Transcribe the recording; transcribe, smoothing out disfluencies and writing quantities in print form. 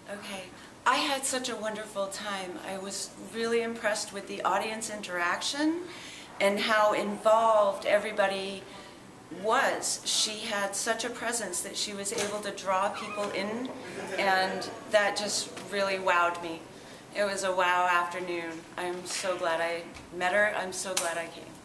Okay. I had such a wonderful time. I was really impressed with the audience interaction and how involved everybody was. She had such a presence that she was able to draw people in, and that just really wowed me. It was a wow afternoon. I'm so glad I met her. I'm so glad I came.